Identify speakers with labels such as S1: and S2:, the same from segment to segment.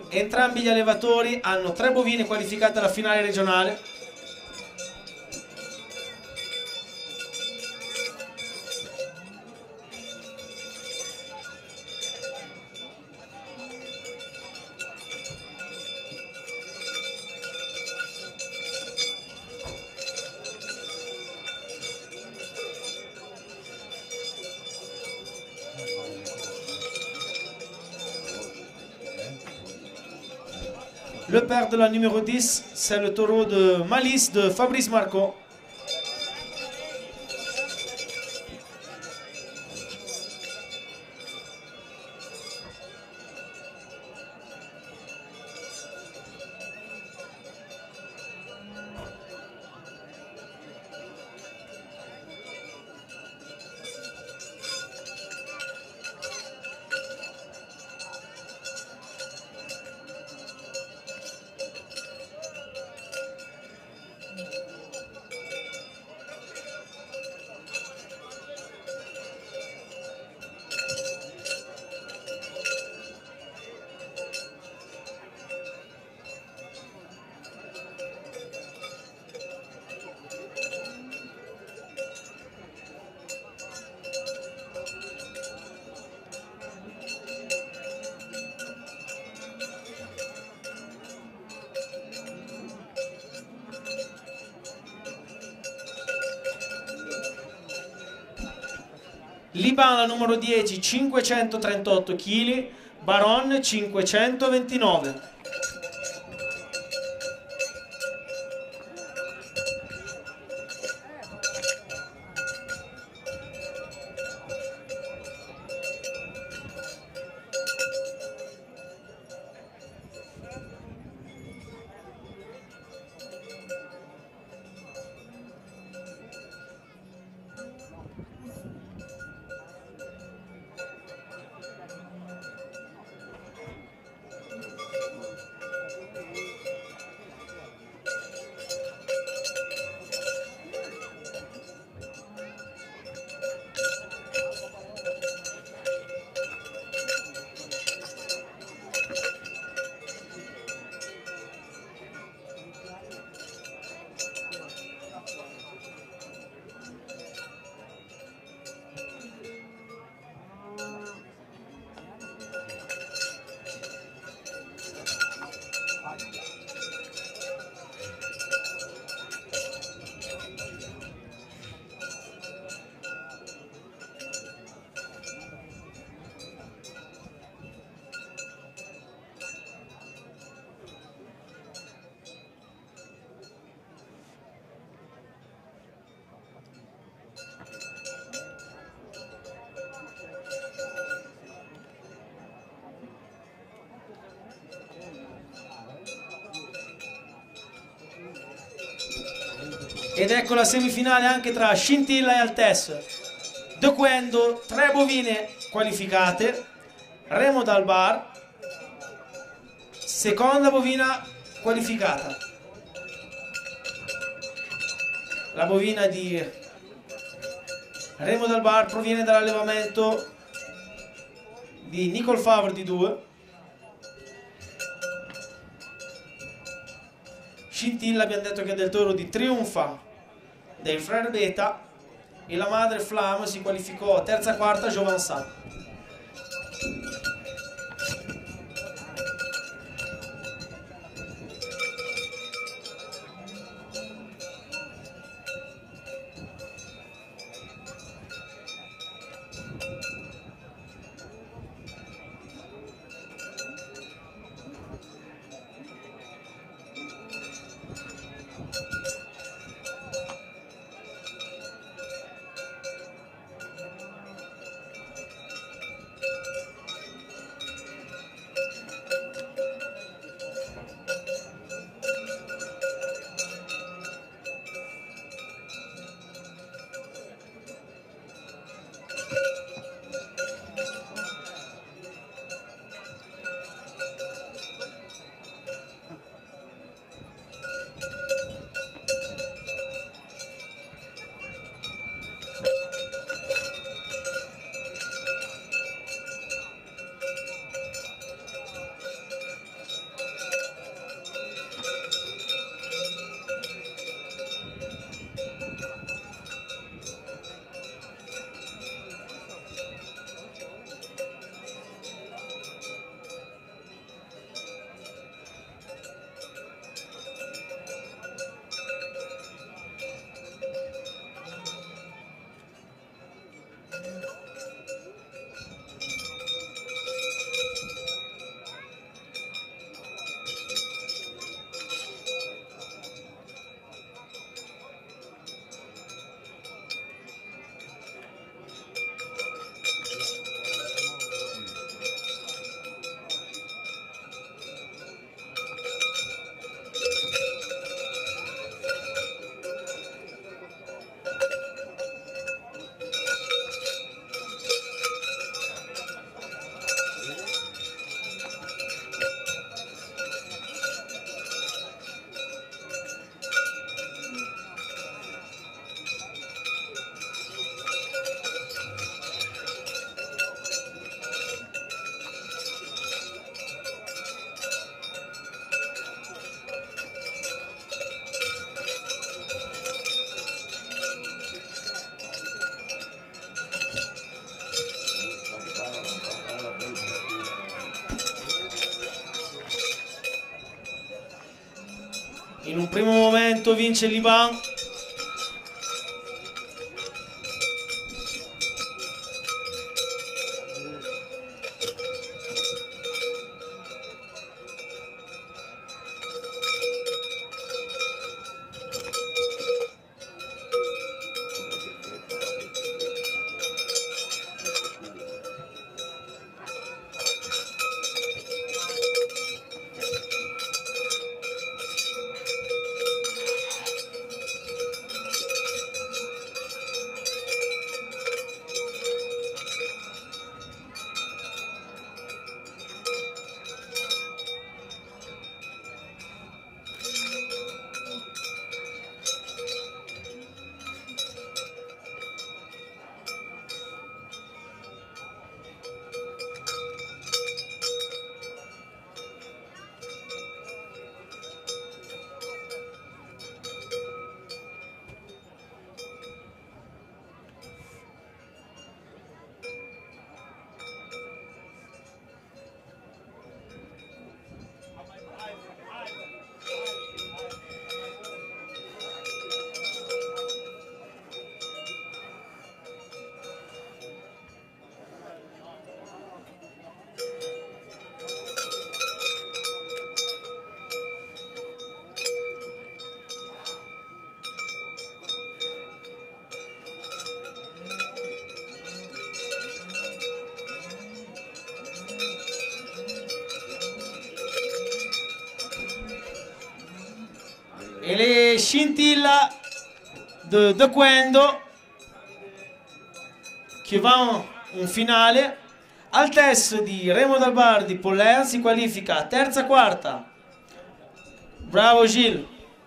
S1: Entrambi gli allevatori hanno 3 bovine qualificate alla finale regionale. Le père de la numéro 10, c'est le taureau de Malice de Fabrice Marco. Liban la numero 10, 538 kg, Baron 529. Ed ecco la semifinale anche tra Scintilla e Altes. Dequendo 3 bovine qualificate, Remo Dal Bar, seconda bovina qualificata. La bovina di Remo Dal Bar proviene dall'allevamento di Nicole Favre di 2. Scintilla abbiamo detto che è del toro di Triunfa del Frère Beta, e la madre Flamme si qualificò terza quarta Giovansà. In un primo momento vince Liban. Et les Scintilla de Quendo che va in finale. Altes di Remo Dal Bar di Pollea si qualifica terza quarta. Bravo Gilles.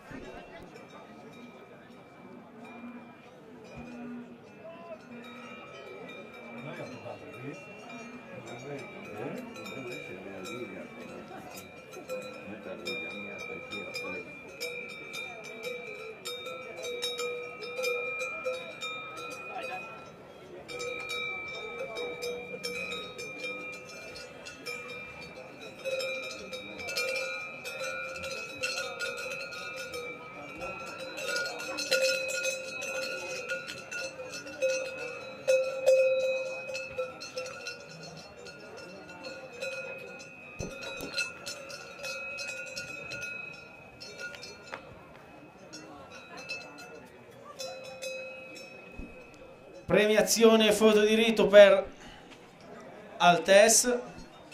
S1: Premiazione foto di rito per Altes.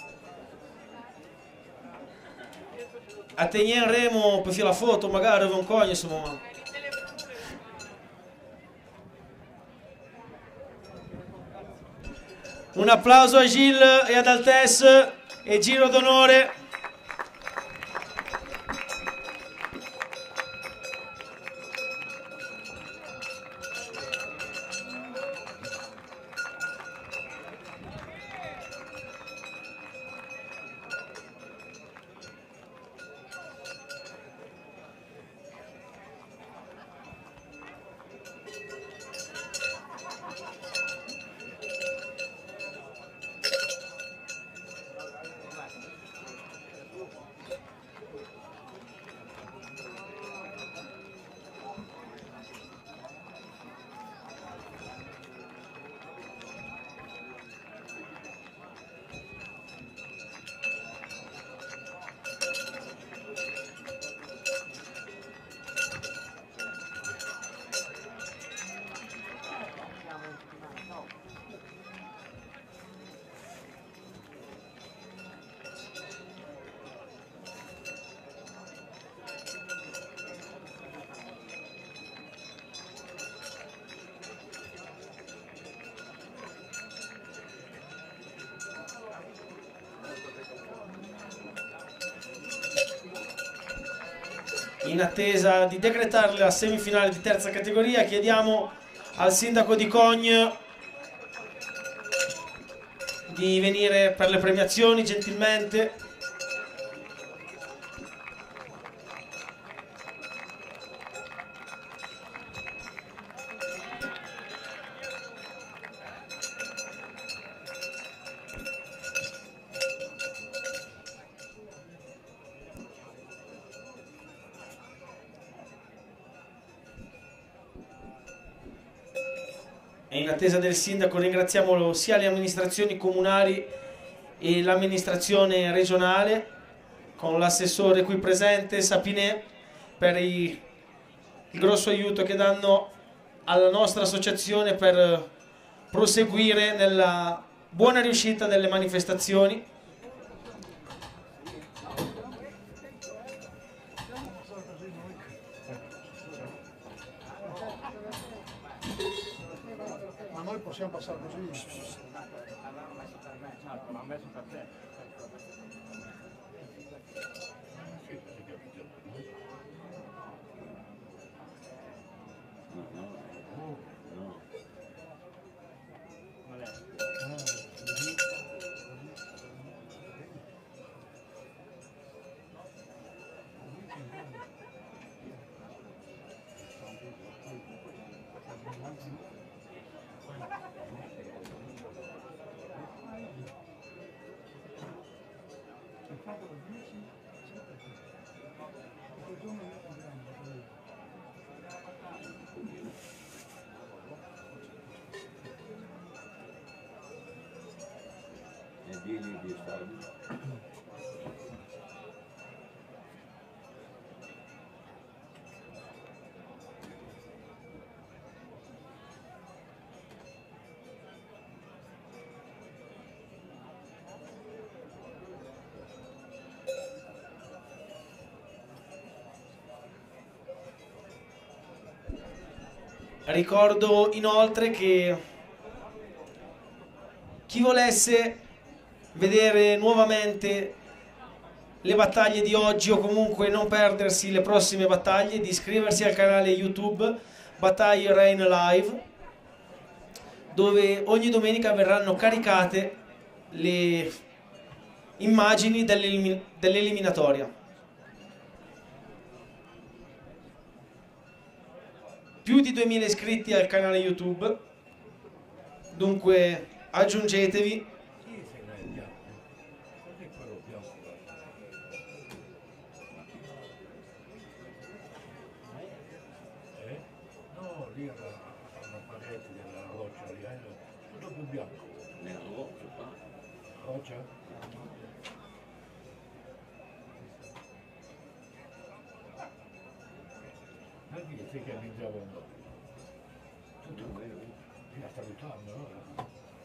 S1: Atteignez Remo per fare la foto, magari non cogliere questo momento. Un applauso a Gilles e ad Altes e giro d'onore. In attesa di decretare la semifinale di terza categoria, chiediamo al sindaco di Cogne di venire per le premiazioni gentilmente. E in attesa del sindaco ringraziamo sia le amministrazioni comunali e l'amministrazione regionale, con l'assessore qui presente Sapinè, per il grosso aiuto che danno alla nostra associazione per proseguire nella buona riuscita delle manifestazioni.
S2: Ma noi possiamo passare così?
S3: Ma messo per te.
S1: Ricordo inoltre che chi volesse vedere nuovamente le battaglie di oggi o comunque non perdersi le prossime battaglie, di iscriversi al canale YouTube Battaglie Rain Live, dove ogni domenica verranno caricate le immagini dell'eliminatoria. Più di 2000 iscritti al canale YouTube, dunque aggiungetevi.
S2: No, lì era una parete della roccia, lì era tutto più bianco.
S3: Nella roccia qua.
S2: Roccia? Anche se che abitavano tutto fino a salutando, no?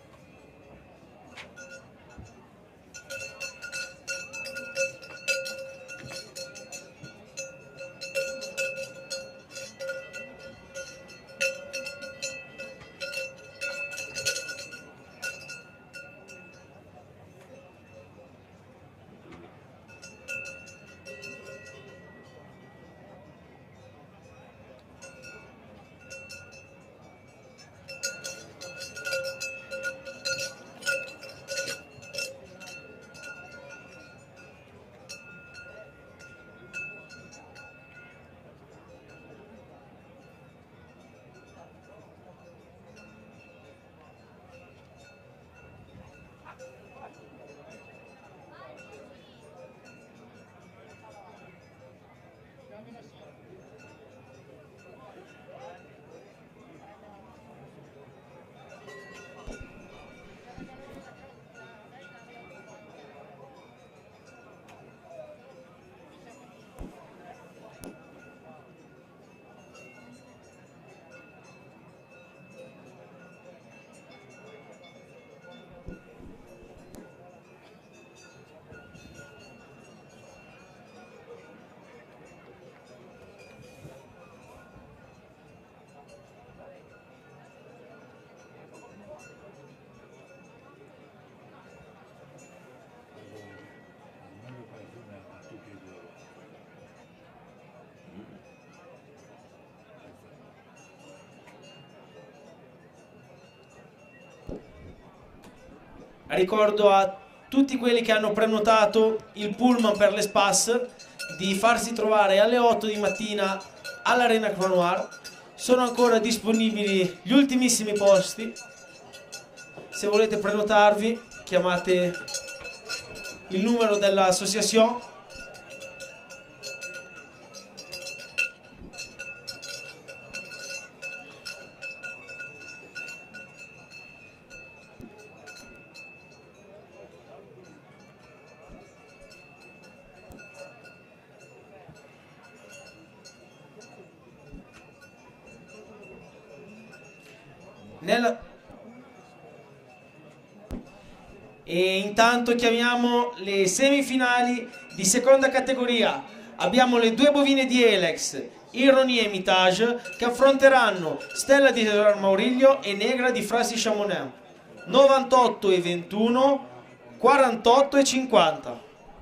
S1: Ricordo a tutti quelli che hanno prenotato il pullman per l'Espass di farsi trovare alle 8 di mattina all'Arena Croix Noire. Sono ancora disponibili gli ultimissimi posti. Se volete prenotarvi, chiamate il numero dell'associazione. E intanto chiamiamo le semifinali di seconda categoria. Abbiamo le due bovine di Elex, Irony e Mitage, che affronteranno Stella di Gerard Mauriglio e Negra di Frasi Chamonix. 98 e 21, 48 e 50.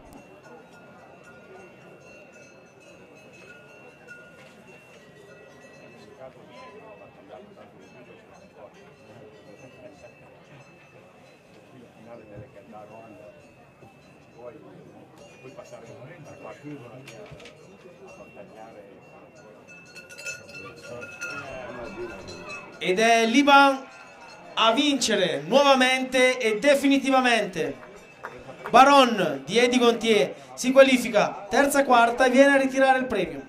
S2: Puoi passare da qua più
S1: Ed è l'Iban a vincere nuovamente e definitivamente. Baron di Eddie Gontier si qualifica terza quarta e viene a ritirare il premio.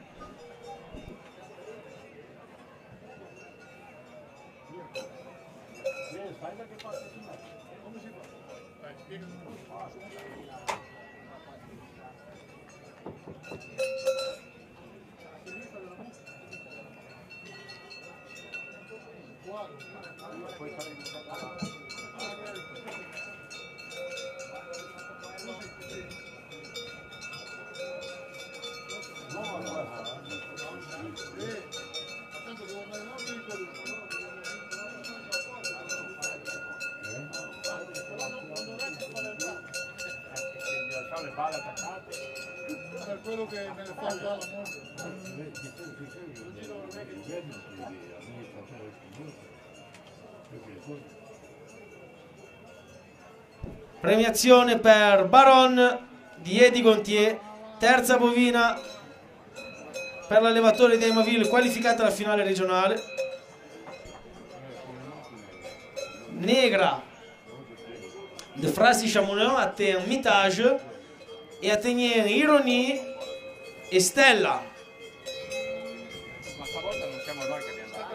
S2: le palle attaccate.
S4: Per quello che me ne fa usare la moto.
S1: Premiazione per Baron di Eddie Gontier, terza bovina per l'allevatore di Aimaville qualificata alla finale regionale. Negra de Frasi Chamonix atteint Mitage e atteint Irony e Stella.
S3: Ma stavolta non siamo noi che abbiamo dato.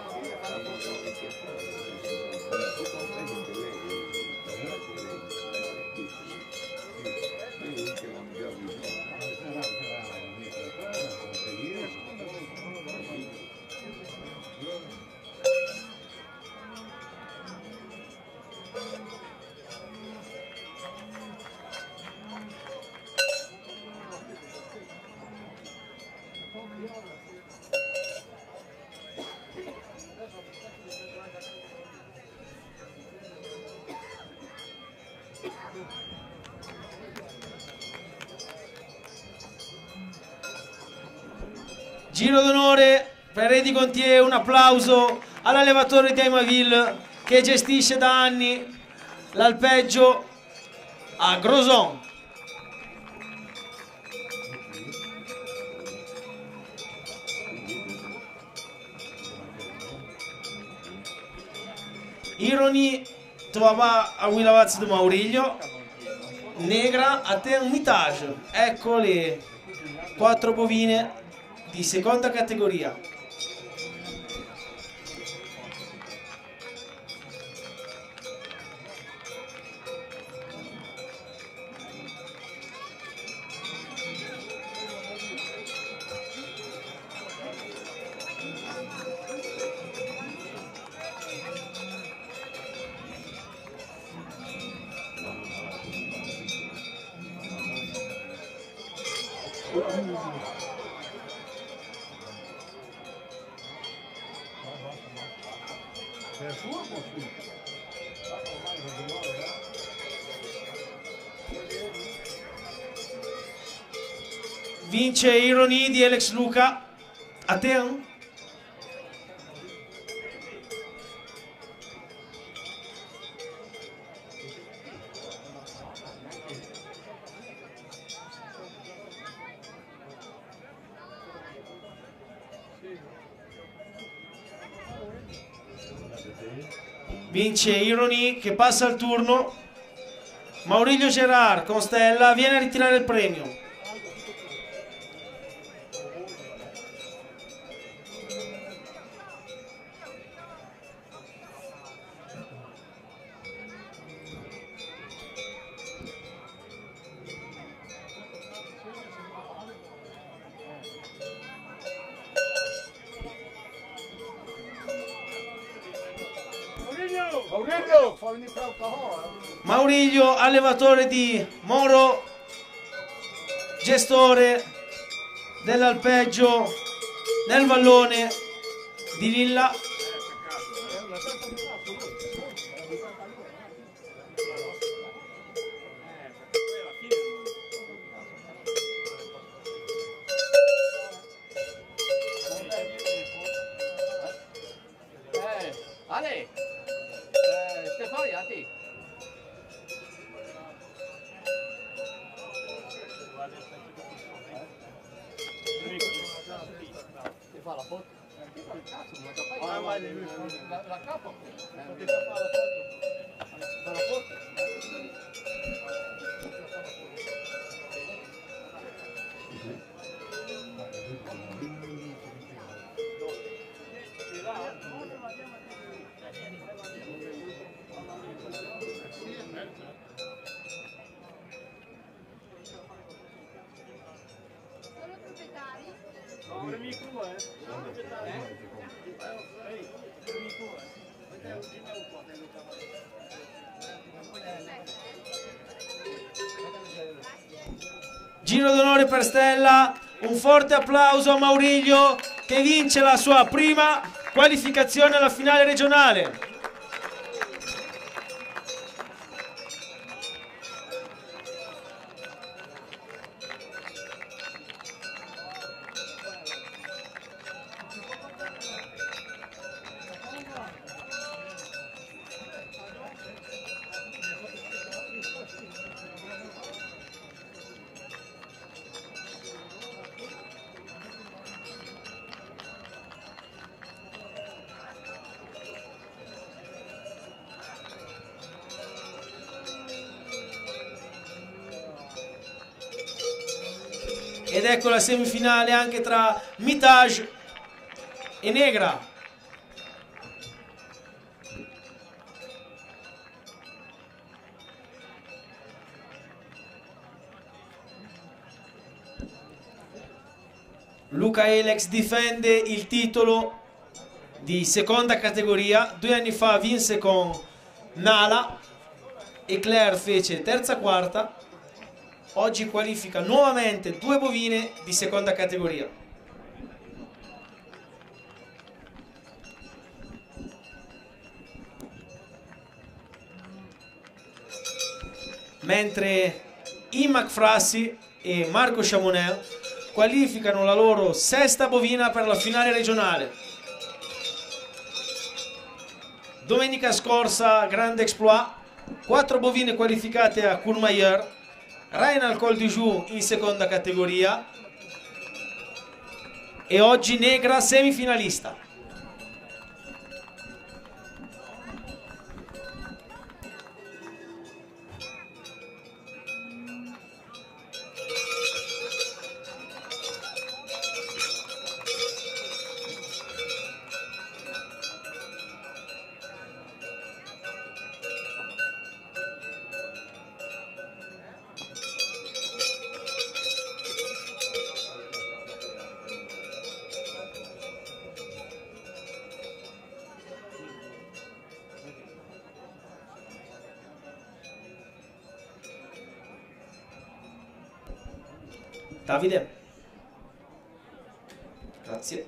S1: Giro d'onore per Eddie Gontier, un applauso all'allevatore di Aimaville che gestisce da anni l'alpeggio a Grosson. Irony trova a Willavaz de Mauriglio, Negra a Mitage. Ecco le 4 bovine di seconda categoria. Vince Irony di Alex Luca. A te? Vince Irony che passa al turno. Mauriglio Gerard con Stella viene a ritirare il premio.
S4: Maurizio, fa venire per alcohol.
S1: Mauriglio, allevatore di Moro, gestore dell'alpeggio nel vallone di Lilla.
S5: Ale, Stefano, a te. Ti fa la foto? Ti fa il cazzo, non la la capo. Ti fa la foto. Fa la foto.
S1: Giro d'onore per Stella, un forte applauso a Mauriglio che vince la sua prima qualificazione alla finale regionale. Ed ecco la semifinale anche tra Mitage e Negra. Luca Elex difende il titolo di seconda categoria. 2 anni fa vinse con Nala e Claire fece terza quarta. Oggi qualifica nuovamente 2 bovine di seconda categoria. Mentre Imac Frassi e Marco Chamonel qualificano la loro sesta bovina per la finale regionale. Domenica scorsa grande exploit, 4 bovine qualificate a Courmayeur, Rainal Col du Joux in seconda categoria e oggi Negra semifinalista. Davide, grazie.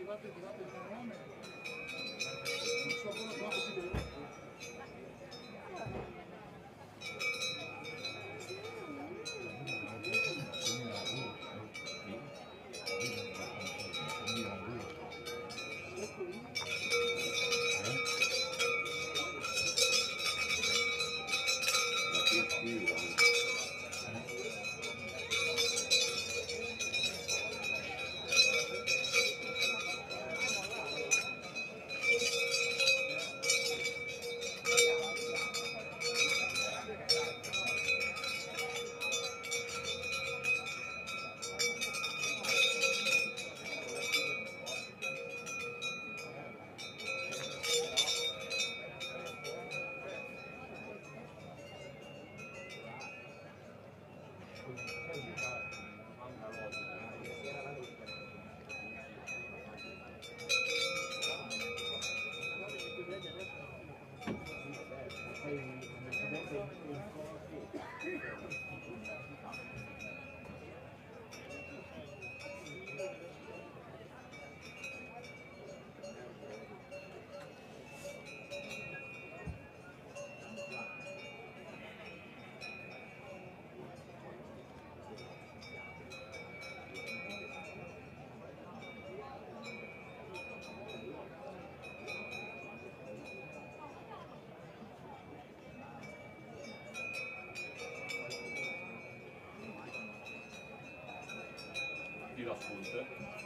S4: tirate il nome. Non so quello quanto si deve.
S3: Tira spunte.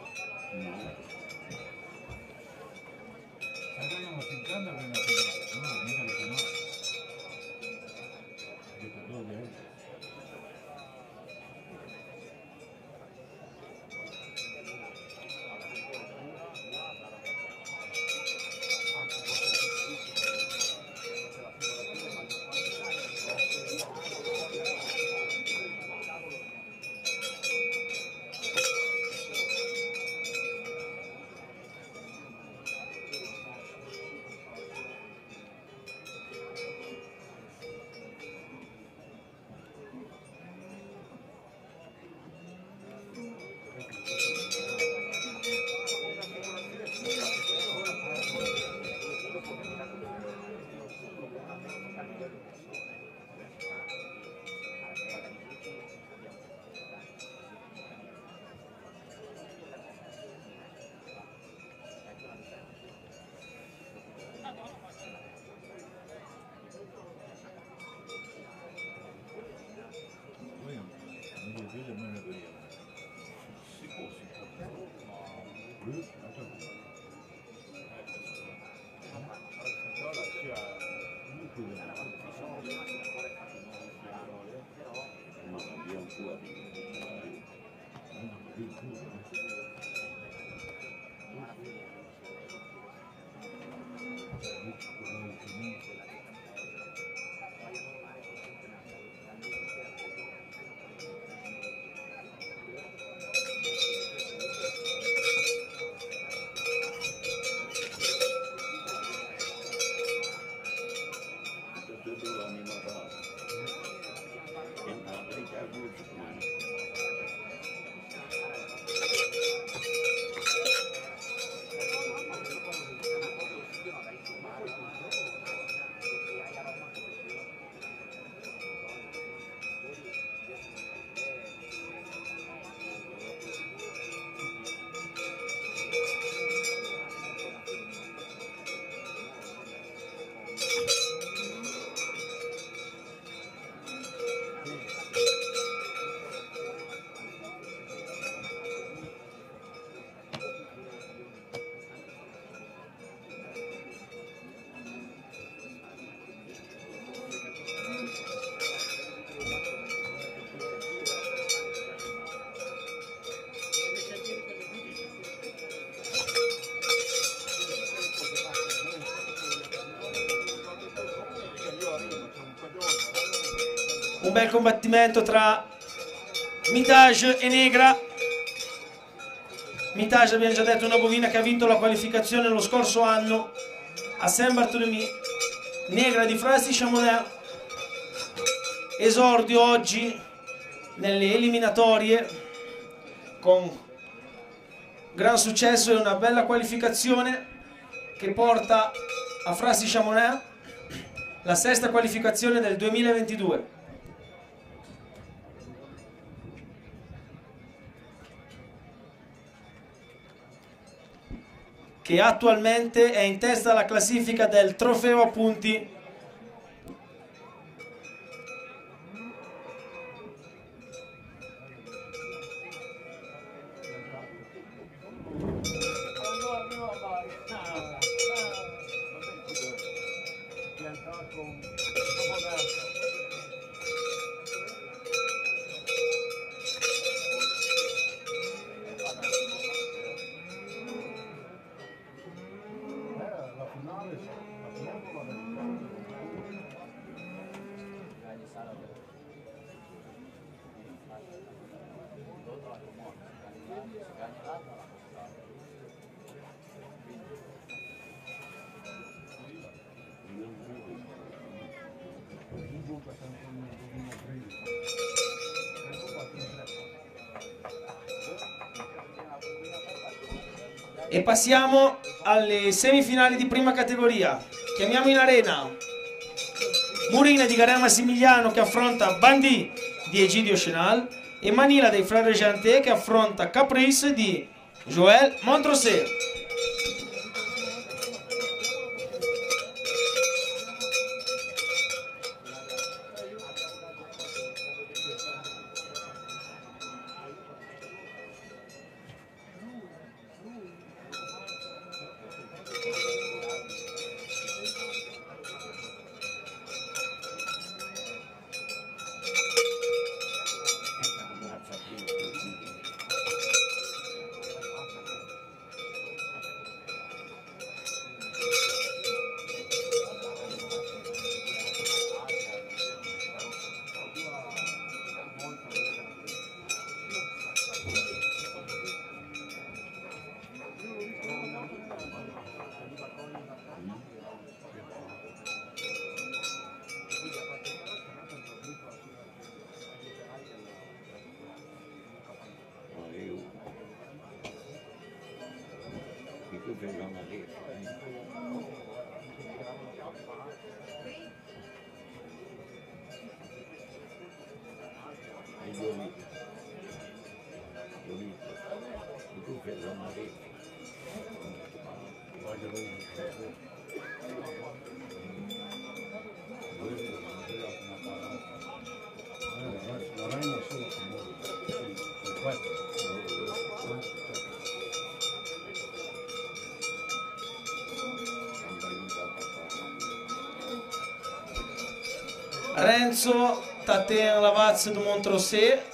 S2: Stavamo pintando per una fine. No, mica lo conosco. Dove?
S1: Un bel combattimento tra Mitaj e Negra. Mitaj, abbiamo già detto, è una bovina che ha vinto la qualificazione lo scorso anno a Saint-Barthélemy. Negra di Frasty Chamonix, esordio oggi nelle eliminatorie con gran successo e una bella qualificazione che porta a Frassi Chamonix la sesta qualificazione del 2022. Che attualmente è in testa alla classifica del trofeo a punti. E passiamo alle semifinali di prima categoria. Chiamiamo in arena Murina di Garen Massimiliano che affronta Bandi di Egidio Chenal e Manila dei Frères Janté che affronta Caprice di Joël Montrosé. Renzo Tatin Lavaz de Montrosé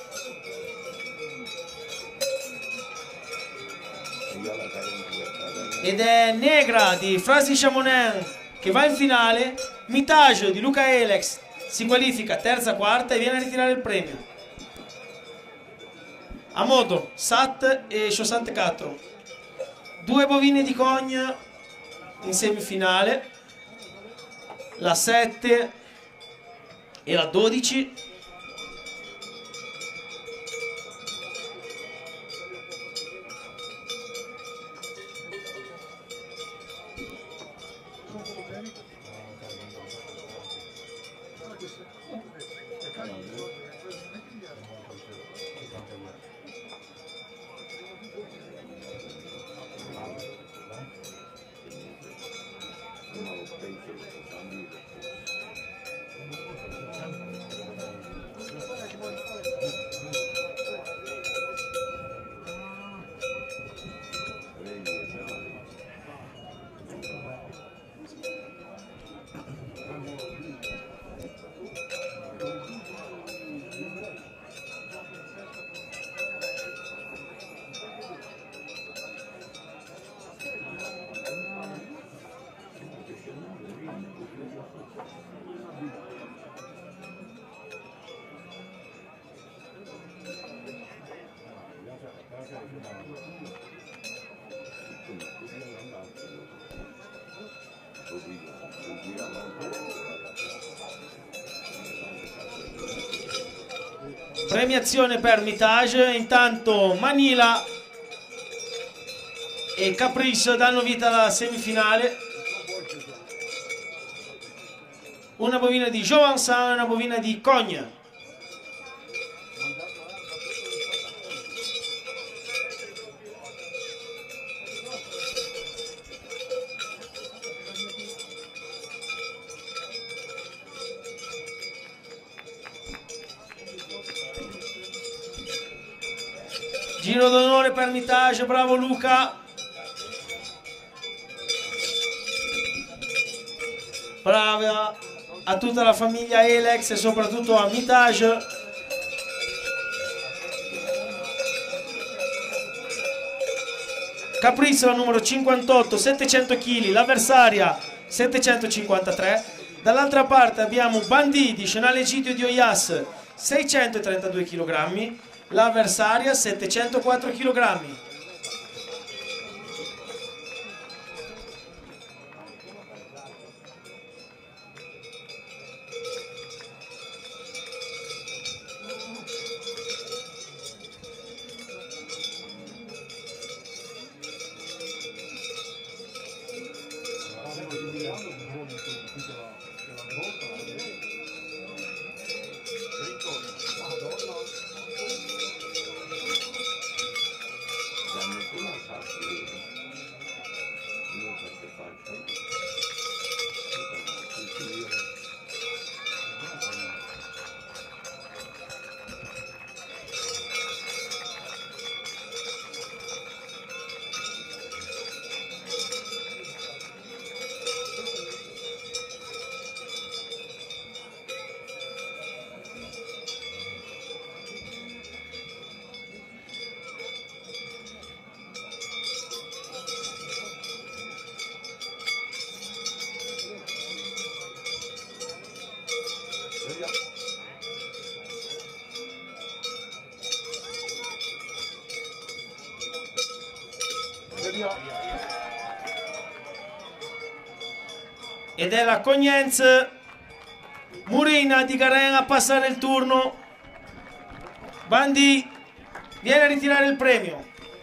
S1: ed è Negra di Frassi Chamonix che va in finale. Mitage di Luca Elex si qualifica terza quarta e viene a ritirare il premio. A modo Sat e 64 due bovine di Cogne in semifinale, la 7 e la 12. Premiazione per Mitage. Intanto Manila e Caprice danno vita alla semifinale. Una bovina di Johansan e una bovina di Cogna. Giro d'onore per Mitage, bravo Luca. Brava a tutta la famiglia Elex e soprattutto a Mitage. Caprice la numero 58, 700 kg, l'avversaria 753. Dall'altra parte abbiamo Bandì di Chenal Egidio di Oyas, 632 kg. L'avversaria 704 kg. Ed è la Cognenz Murina di Garen a passare il turno. Bandì viene a ritirare il premio.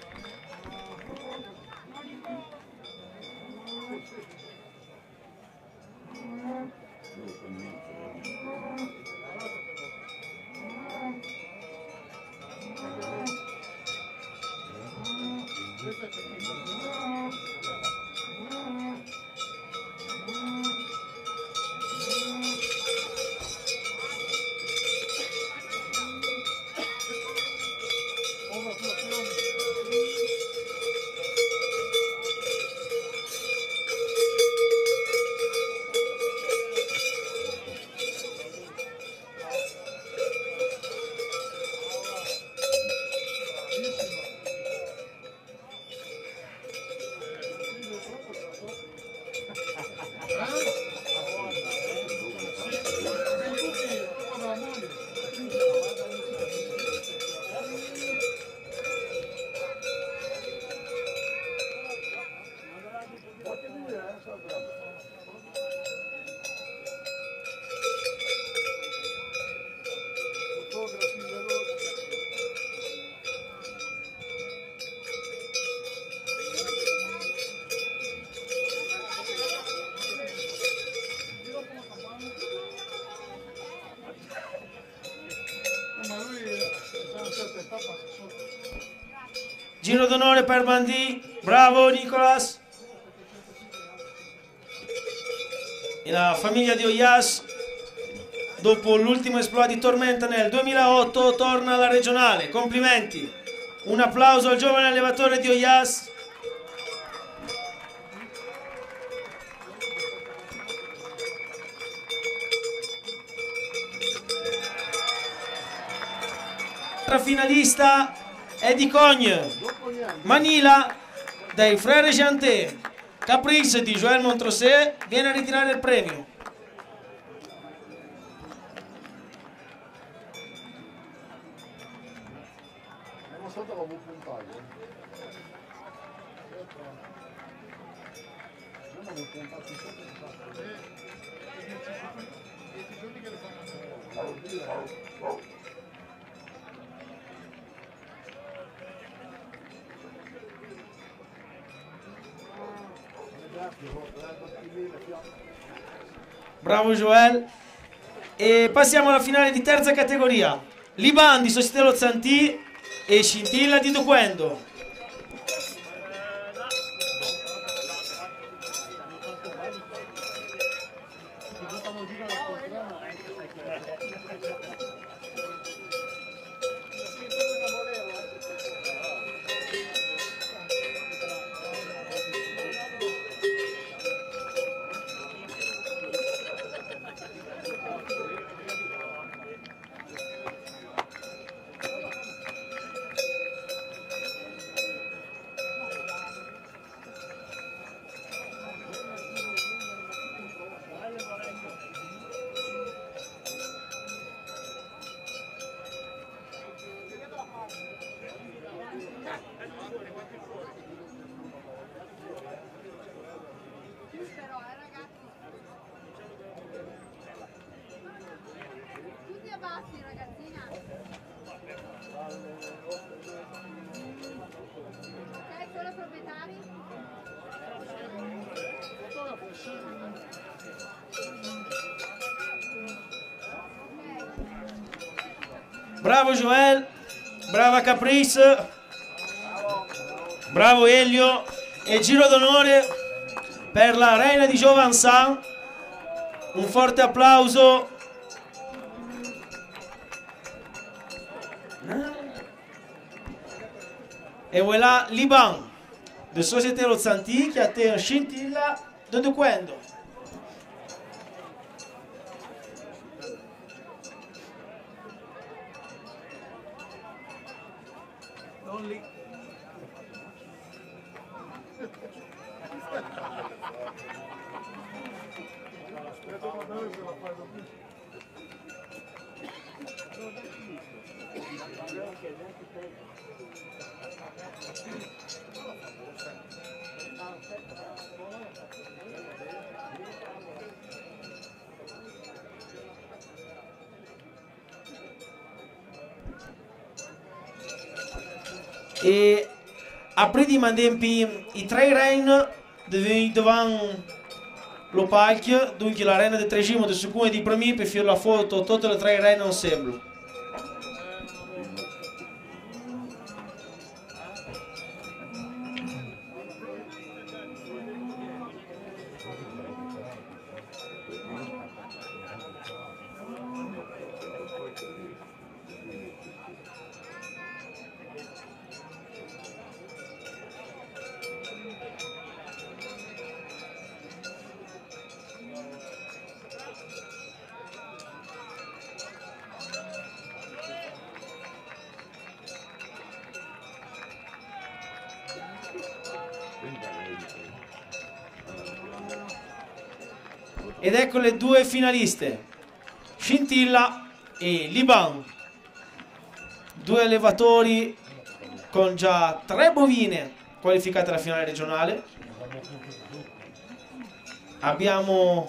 S1: Giro d'onore per Bandì, bravo Nicolas. E la famiglia di Oyas, dopo l'ultimo esploit di Tormenta nel 2008, torna alla regionale. Complimenti. Un applauso al giovane allevatore di Oyas. La finalista è di Cogne, Manila dei Frère Janté. Caprice di Joël Montrosé viene a ritirare il premio. Bravo Joel. E passiamo alla finale di terza categoria. Liban di Società Lo Zantì e Scintilla di Duquendo.
S6: Tutti abbassi, ragazzina. Ok, solo proprietari?
S1: Bravo Joel, brava Caprice, bravo Elio e giro d'onore per la reina di Jovensan. Un forte applauso. Et voilà Liban de Société Lo Zantì qui a été un Scintilla de Duquendo. Et après di mandempi i tre reine devant lo palco, dunque la reina del tregimo del succume di primi per fare la foto tutte le tre reine ensemble. Ed ecco le due finaliste, Scintilla e Liban, due allevatori con già 3 bovine qualificate alla finale regionale. Abbiamo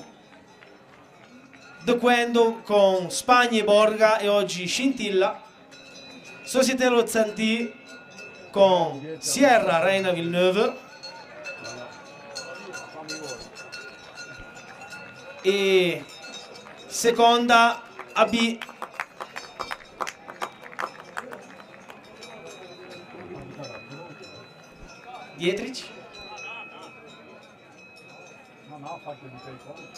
S1: Duquendo con Spagna e Borga e oggi Scintilla, Société Lo Zantì con Sierra Reina Villeneuve e seconda AB Dietrich.
S5: No, no, faccio di telefono.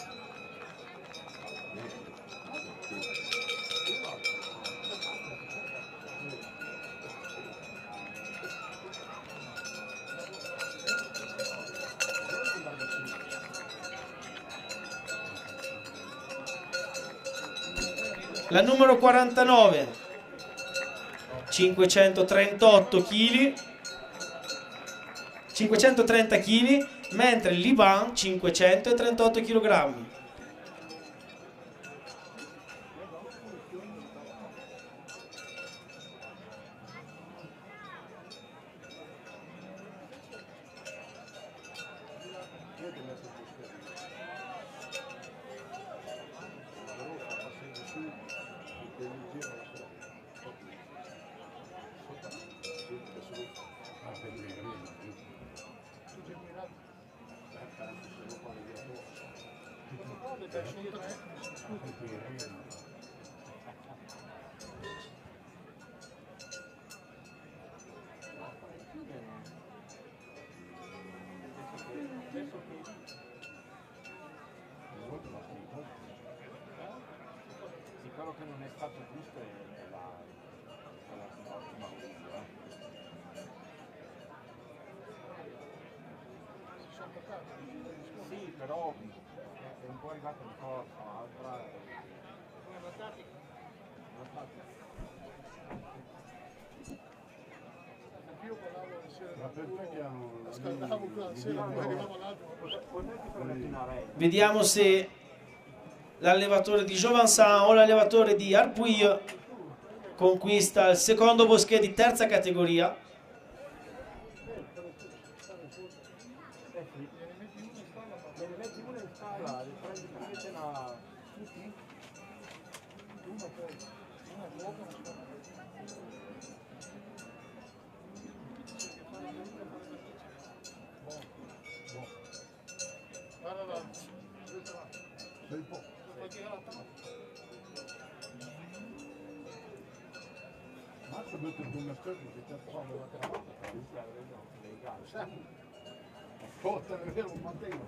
S1: La numero 49, 538 kg, 530 kg, mentre Liban 538 kg.
S4: sono tre.
S3: Sì, quello che non è stato giusto è la
S4: Si sono toccati.
S3: sì, però è un po' arrivato di forza, l'altra
S4: Anch'io parlavo la sera
S2: Ma per te che hanno...
S4: scaldavo la sera, poi arrivava l'altro.
S1: Vediamo se l'allevatore di Jovansan o l'allevatore di Arpuy conquista il secondo bosquet di terza categoria.
S3: ne metti una in scala, li prendi prendetela tutti.
S4: Una poi, una gioca, una squadra. Guarda là, questa va.
S2: Sei po'.
S4: Fai tirare la tavola.
S2: Basta mettere un mastello che ti approva la cravatta. Ascolta, è vero, un mantello,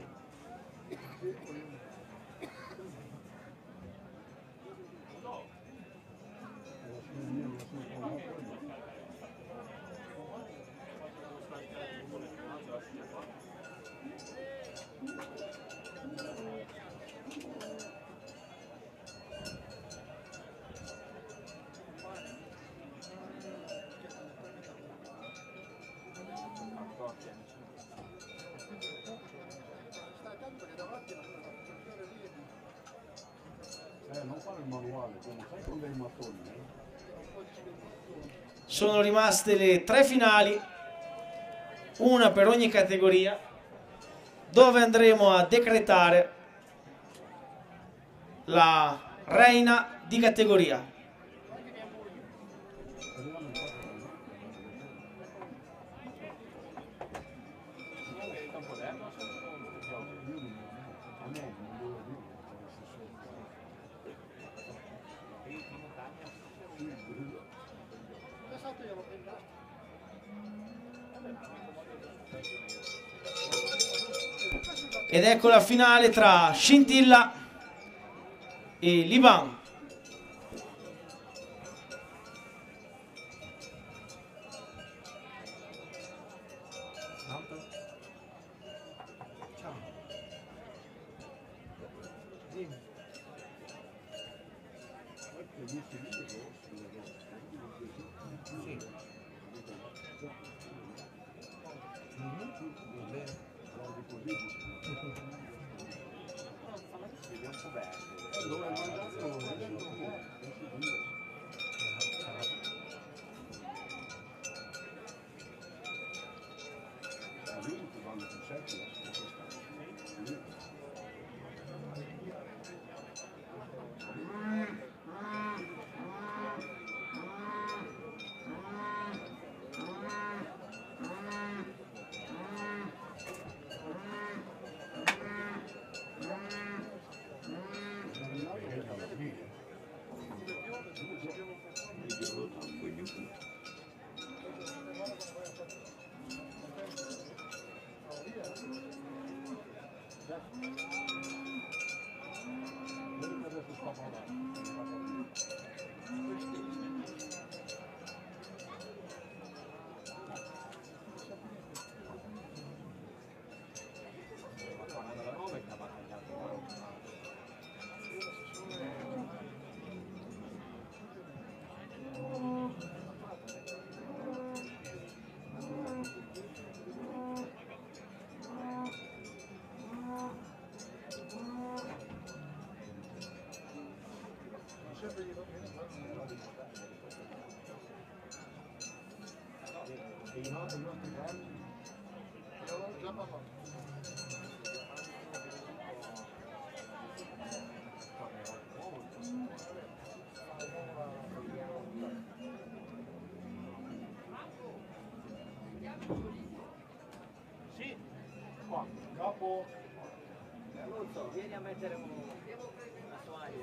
S2: non fare il manuale, come sai con dei mattoni.
S1: Sono rimaste le tre finali, una per ogni categoria, dove andremo a decretare la reina di categoria. Ed ecco la finale tra Scintilla e Liban.
S2: Capo.
S3: Muzzo, vieni a mettere una toaglia.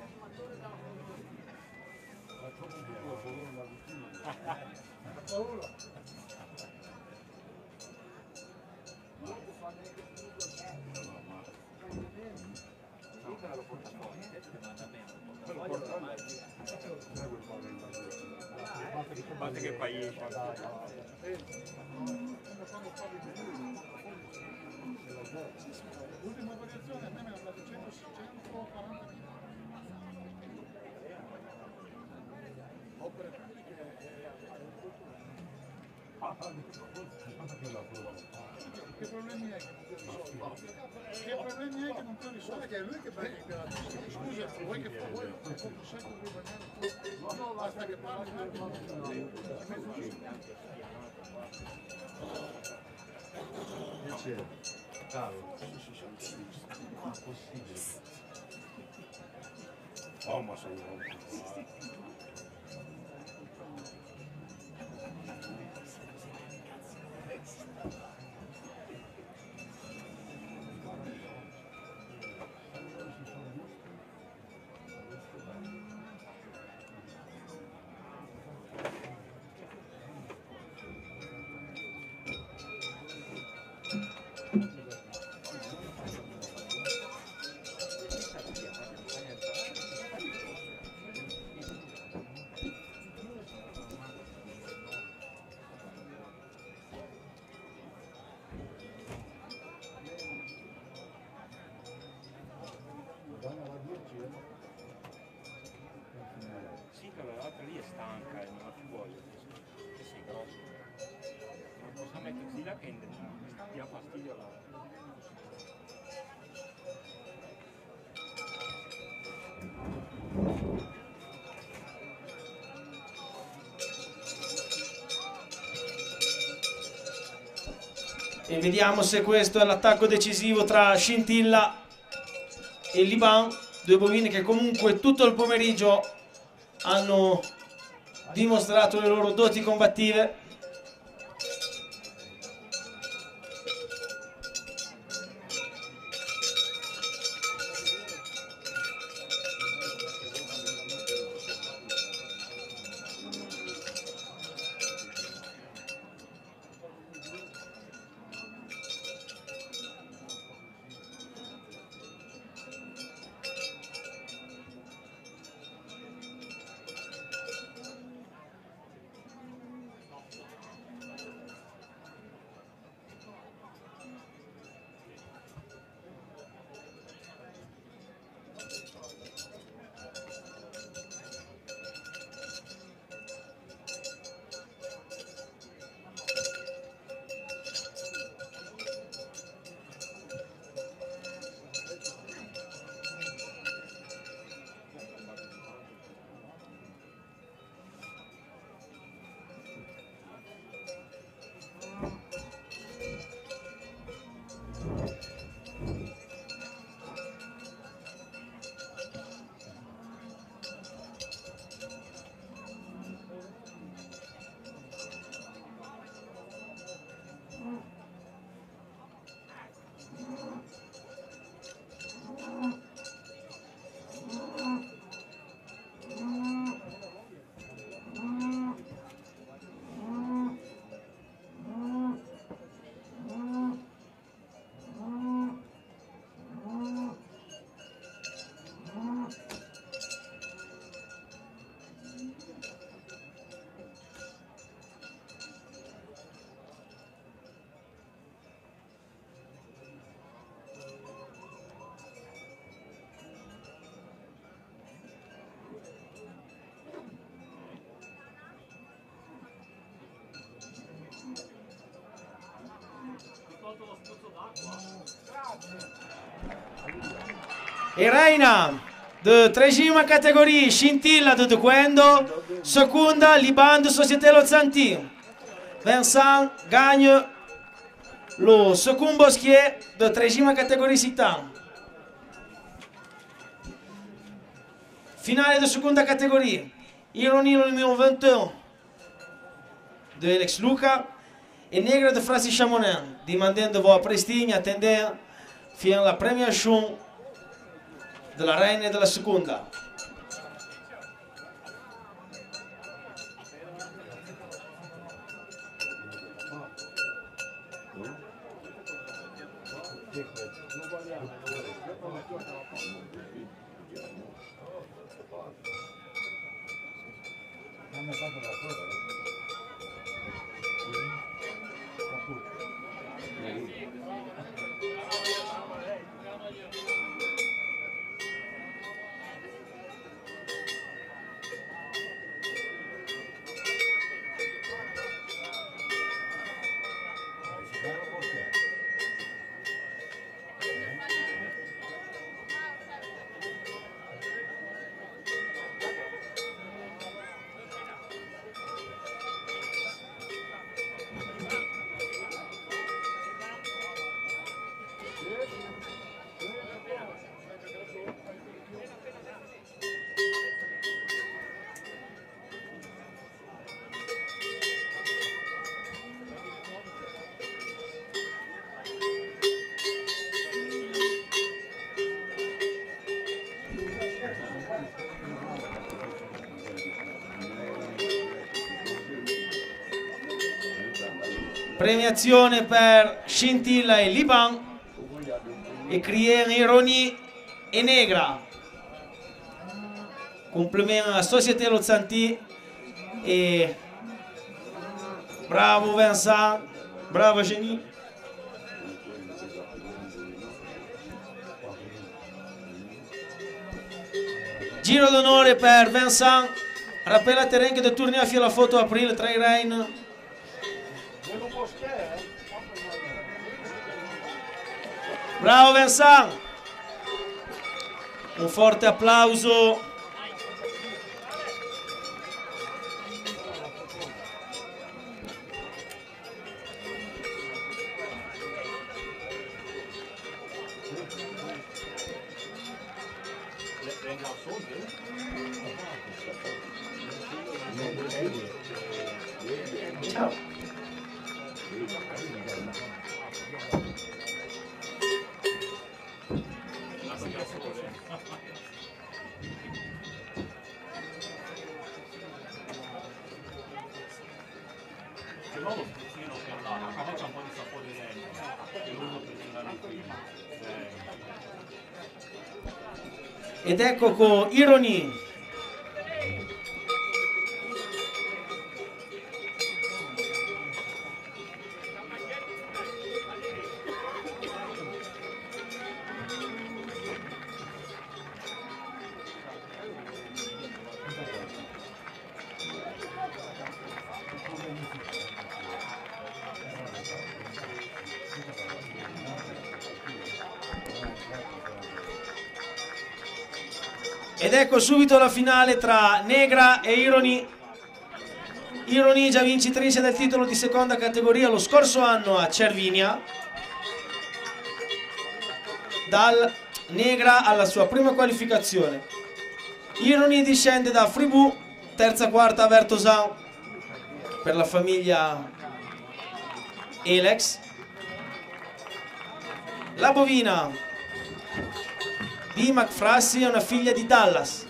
S5: Basta che fai esce.
S4: L'ultima variazione a me mi ha dato 140.000 opere pubbliche. Che problemi è che non ti risolvi? Che problemi è che non ti risolvi? Che è lui che prende il pirata. Scusa, vuoi che fa voi? Sai che vuoi bagnare tu? No, basta che parli.
S2: Piacere. Caro. Ma è possibile? Oh, ma sei un
S5: Sì, però l'altra lì è stanca e non ha più voglia. Che sei grosso. Non possiamo mettersi là che dia fastidio alla...
S1: E vediamo se questo è l'attacco decisivo tra Scintilla e Liban, due bovini che comunque tutto il pomeriggio hanno dimostrato le loro doti combattive. Et Reina de 13e catégorie, Scintilla de Duquendo, seconda Liban de Société Lozanti. Vincent gagne le second bosquier de 13e catégorie Citan. Finale de seconda catégorie, Ironie le numéro 21 de Alex Luca et Negra de Francis Chamonin, demandant de voir Prestigne attendre fin la première chance della Reina e della Seconda. Premiazione per Scintilla e Liban e Crien Ironi e Negra. Complimenti alla Société Lozanti e bravo Vincent, bravo Genie. Giro d'onore per Vincent, rappelle à terrain que de tourner à la photo april tra i Rein. Bravo Vincent, un forte applauso. Ciao. Ed ecco con Ironi. Ed ecco subito la finale tra Negra e Ironi. Ironi già vincitrice del titolo di seconda categoria lo scorso anno a Cervinia. Dal Negra alla sua prima qualificazione. Ironi discende da Fribourg, terza quarta a Vertosan per la famiglia Elex. La bovina di McFrassi è una figlia di Dallas.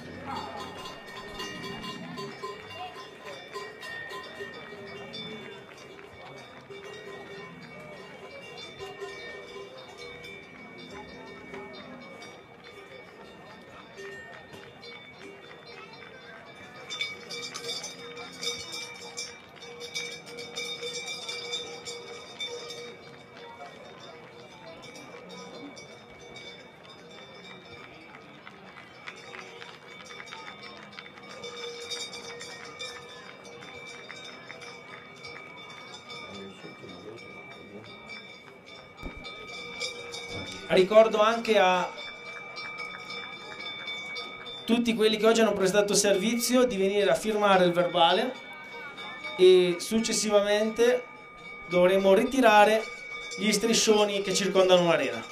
S1: Ricordo anche a tutti quelli che oggi hanno prestato servizio di venire a firmare il verbale e successivamente dovremo ritirare gli striscioni che circondano l'arena.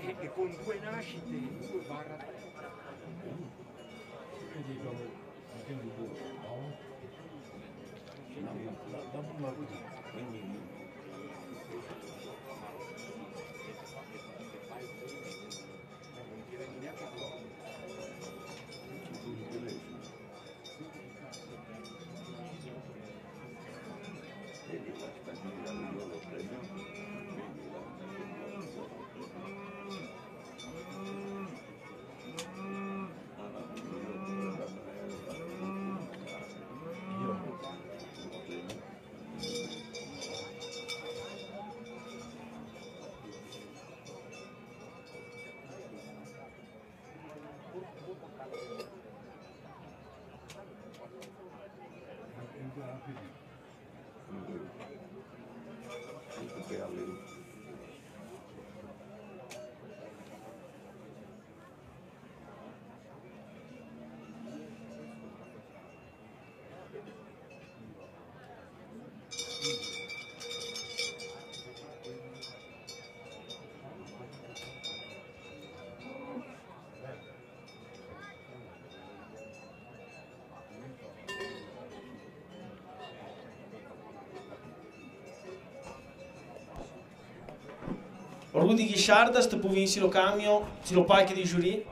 S3: e con 2 nascite 2/3.
S2: Vedi come mettendo il buco, no? La bulla così, quindi
S3: Non ti rendi neanche conto.
S1: Rudy Guichard, sto povin si lo cambio, si lo palchi di giurì.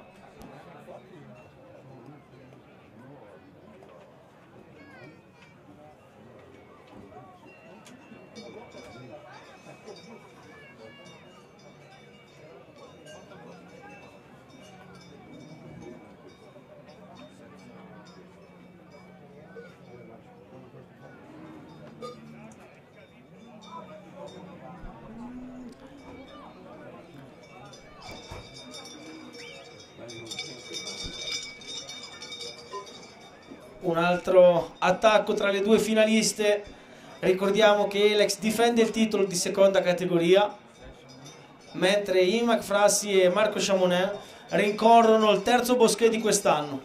S1: Un altro attacco tra le due finaliste. Ricordiamo che Elex difende il titolo di seconda categoria, mentre Imac Frassi e Marco Chamonet rincorrono il terzo Bosquet di quest'anno.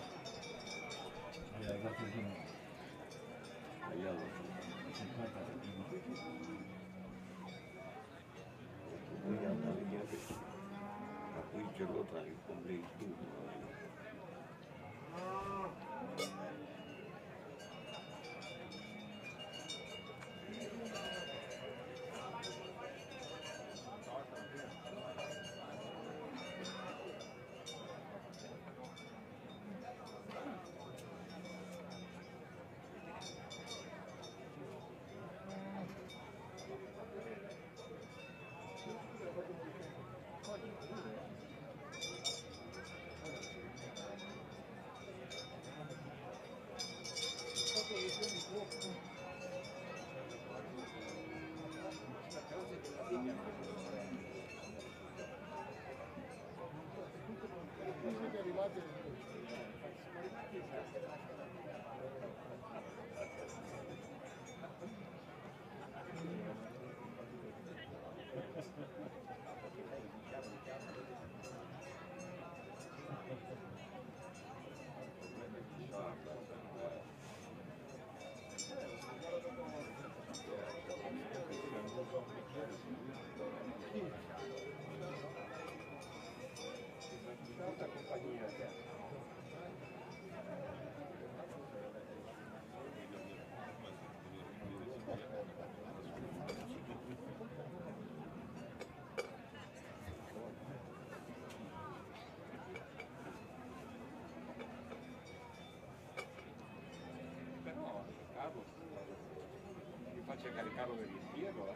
S3: Faccia caricarlo del ritiro,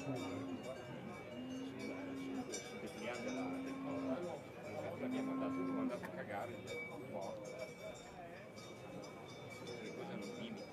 S5: L'abbiamo mandato a cagare, morto. Le cose hanno un limite.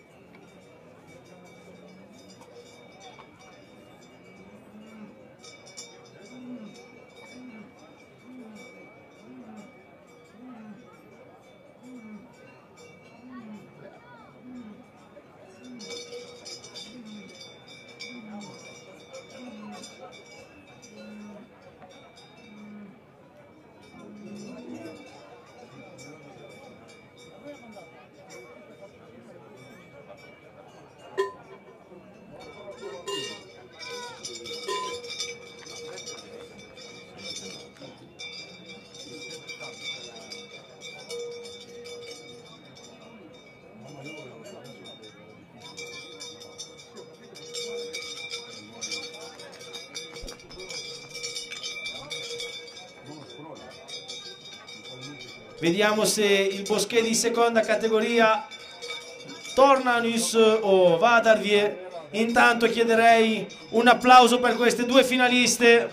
S1: Vediamo se il Boschè di seconda categoria torna a Nus o va ad Arvier. Intanto chiederei un applauso per queste due finaliste.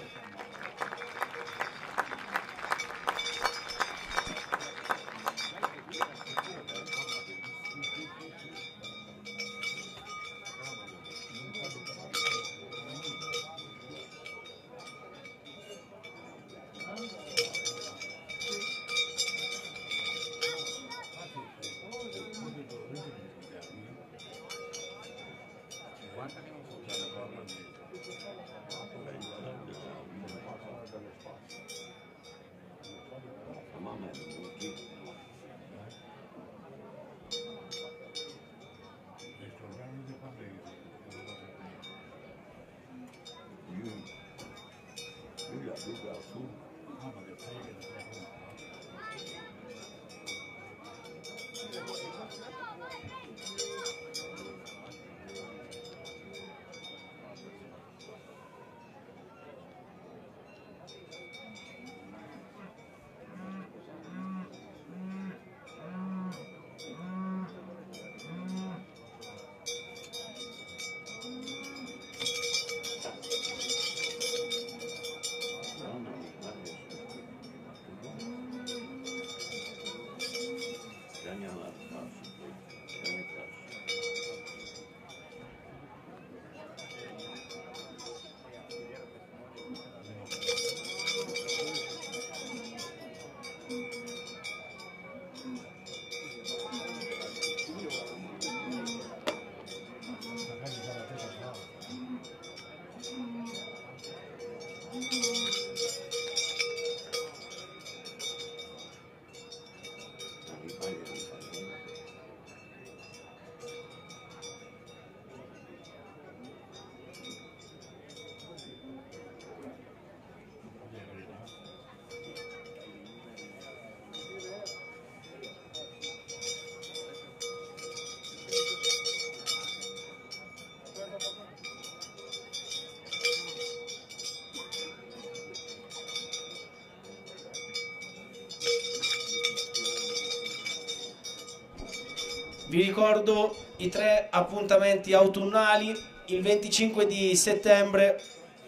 S1: Vi ricordo i 3 appuntamenti autunnali: il 25 di settembre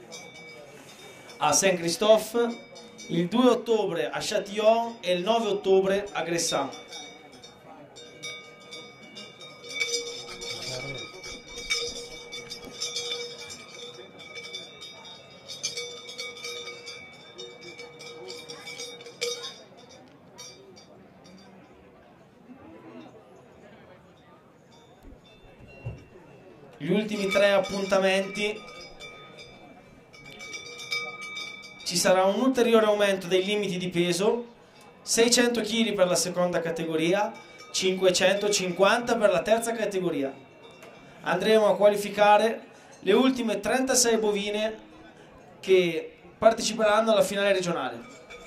S1: a Saint-Christophe, il 2 ottobre a Châtillon e il 9 ottobre a Gressin. Gli ultimi 3 appuntamenti ci sarà un ulteriore aumento dei limiti di peso: 600 kg per la seconda categoria, 550 per la terza categoria. Andremo a qualificare le ultime 36 bovine che parteciperanno alla finale regionale.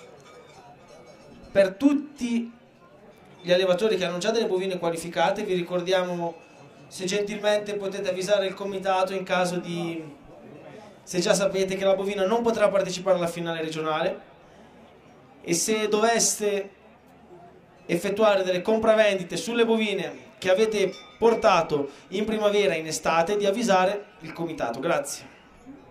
S1: Per tutti gli allevatori che hanno già delle bovine qualificate vi ricordiamo, se gentilmente potete avvisare il comitato in caso di, se già sapete che la bovina non potrà partecipare alla finale regionale, e se doveste effettuare delle compravendite sulle bovine che avete portato in primavera e in estate, di avvisare il comitato. Grazie.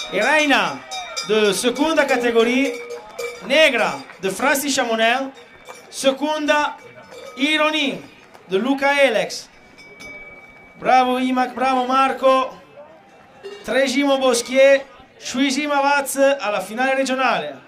S1: Et Reina de seconda categoria, Negra de Francis Chamonel, seconda Ironi de Luca Elex. Bravo Imac, bravo Marco. Tregimo Boschier, Shuizima Vaz alla finale regionale.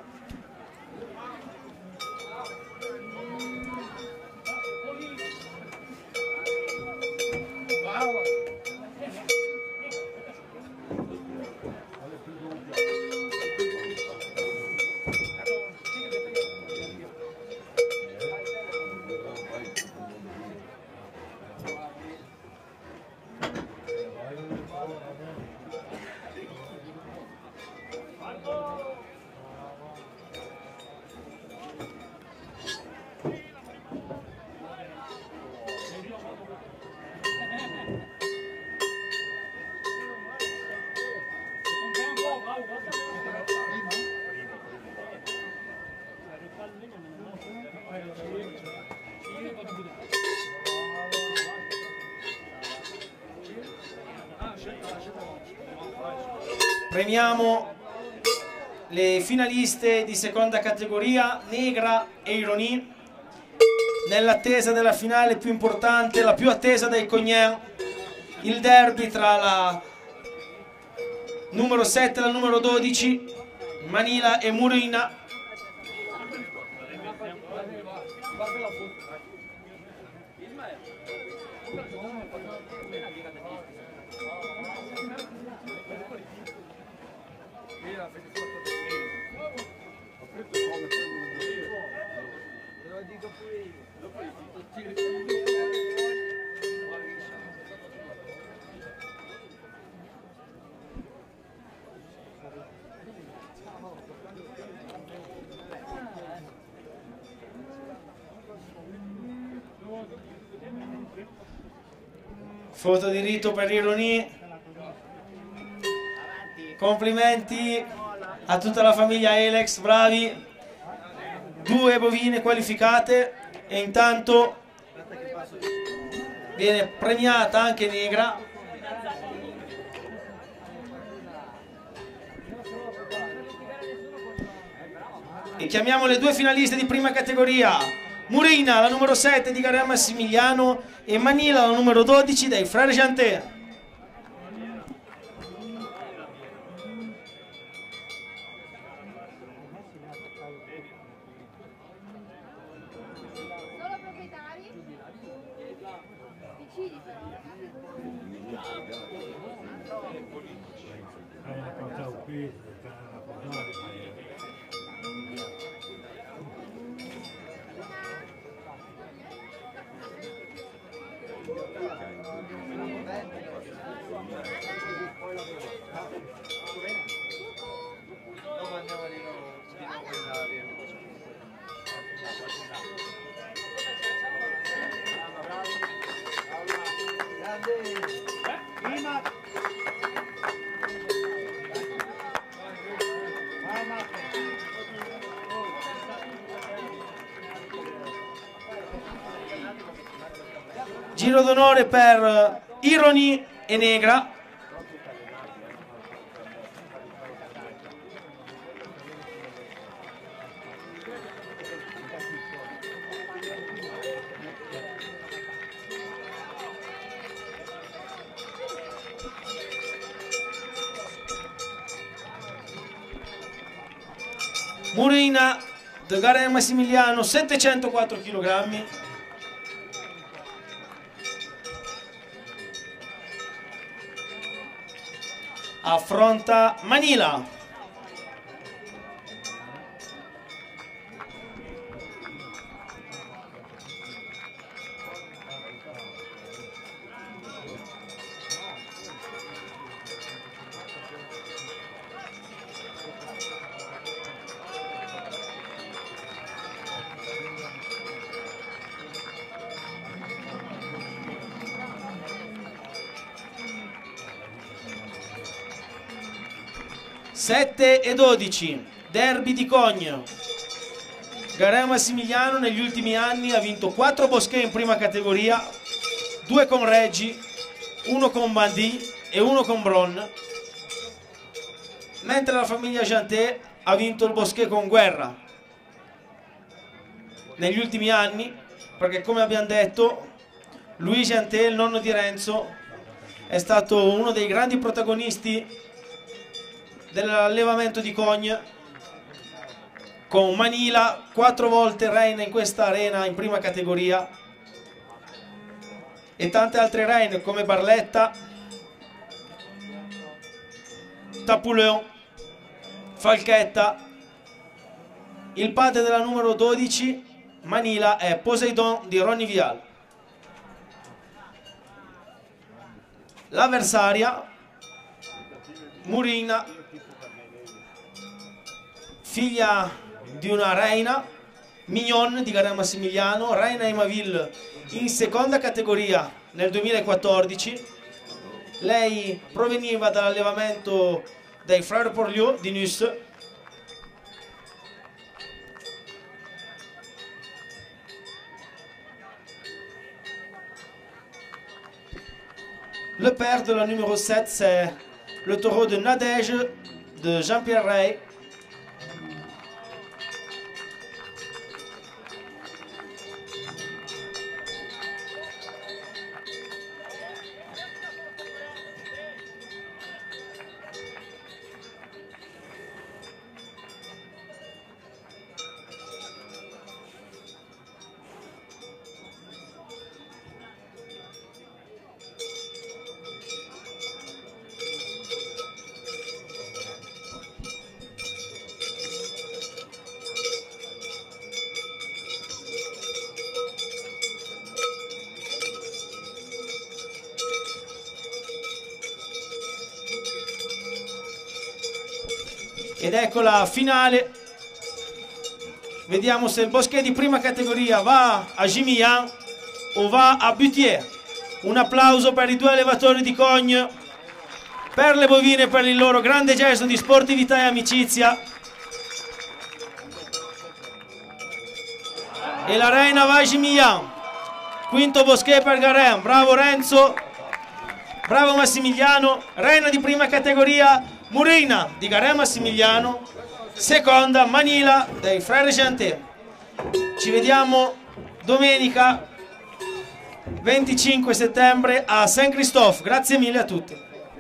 S1: Premiamo le finaliste di seconda categoria, Negra e Ironi, nell'attesa della finale più importante, la più attesa dai Cognac, il derby tra la numero 7 e la numero 12, Manila e Murina. Foto di rito per Ironi. Complimenti a tutta la famiglia Elex, bravi. 2 bovine qualificate e intanto viene premiata anche Negra. E chiamiamo le 2 finaliste di prima categoria, Murina, la numero 7 di Garea Massimiliano, e Manila, la numero 12 dei Frères Janté.
S6: Solo proprietari? Vicini però,
S1: Giro d'onore per Ironi e Negra. Murina de Garea Massimiliano, 704 kg. Affronta Manila. Sette e 12, derby di Cogna. Garea Massimiliano negli ultimi anni ha vinto 4 Bosquet in prima categoria, 2 con Reggi, 1 con Bandì e 1 con Bron. mentre la famiglia Janté ha vinto il Bosquet con Guerra negli ultimi anni, perché come abbiamo detto Louis Janté, il nonno di Renzo, è stato uno dei grandi protagonisti dell'allevamento di Cogne, con Manila 4 volte reina in questa arena in prima categoria e tante altre reine come Barletta, Tapoulon, Falchetta. Il padre della numero 12 Manila è Poseidon di Ronnie Vial. L'avversaria Murina, figlia di una reina, Mignon di Garin Massimiliano, reina Emaville in seconda categoria nel 2014. Lei proveniva dall'allevamento dei Frères Porliot di Nuss. Le père de la numéro 7, c'est le taureau de Nadège de Jean-Pierre Rey. Ed ecco la finale. Vediamo se il Bosquet di prima categoria va a Gimiglian o va a Butier. Un applauso per i due allevatori di Cogne, per le bovine, per il loro grande gesto di sportività e amicizia. E la reina va a Gimiglian. Quinto Bosquet per Garin. Bravo Renzo, bravo Massimiliano. Reina di prima categoria Murina di Garin Massimiliano, seconda Manila dei Frères Janté. Ci vediamo domenica 25 settembre a Saint-Christophe. Grazie mille a tutti.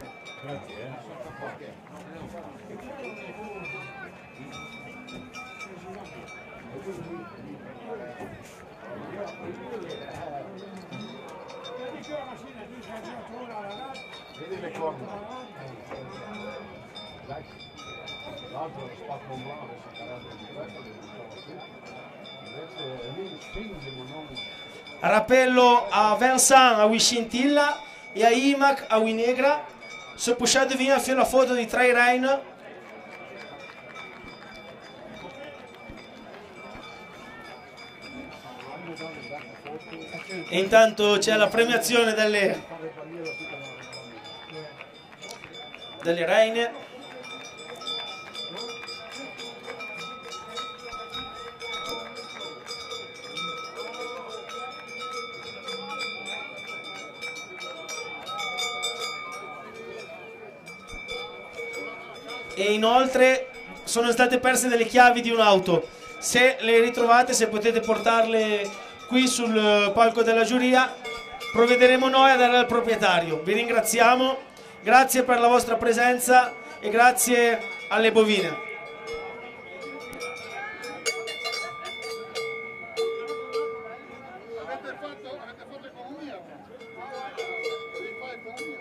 S3: Vedi le corna. L'altro spacca un bravo, si carattere di questo, invece lì spinge, ma non...
S1: Rappello a Vincent a Wiscintilla e a Imac a Winegra. Se puxate vir a fare la foto di Trey Rain. E intanto c'è la premiazione delle reine. E inoltre sono state perse delle chiavi di un'auto. Se le ritrovate, se potete portarle qui sul palco della giuria, provvederemo noi a darle al proprietario. Vi ringraziamo, grazie per la vostra presenza e grazie alle bovine.
S4: Avete fatto economia? Si fa economia?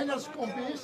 S4: Engelscompis.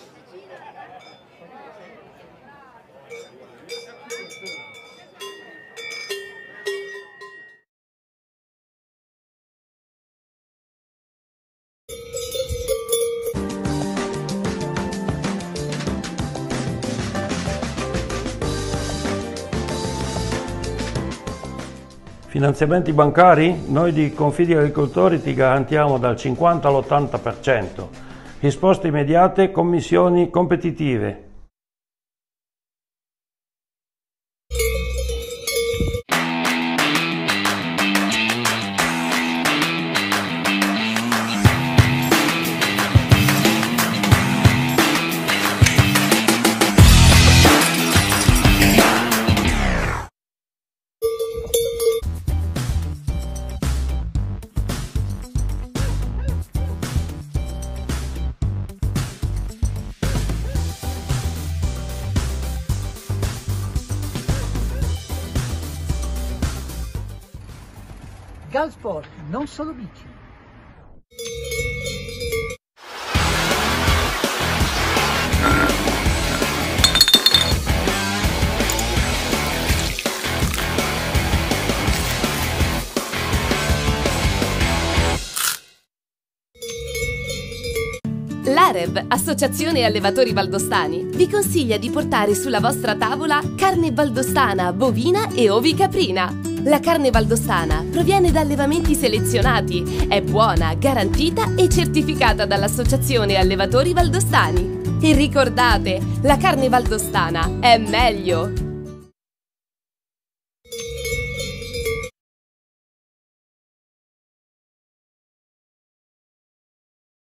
S7: Finanziamenti bancari? Noi di Confidi Agricoltori ti garantiamo dal 50 all'80%. Risposte immediate, commissioni competitive.
S8: Galsport, non solo bici.
S9: L'AREV, Associazione Allevatori Valdostani, vi consiglia di portare sulla vostra tavola carne valdostana, bovina e ovicaprina. La carne valdostana proviene da allevamenti selezionati, è buona, garantita e certificata dall'Associazione Allevatori Valdostani. E ricordate, la carne valdostana è meglio!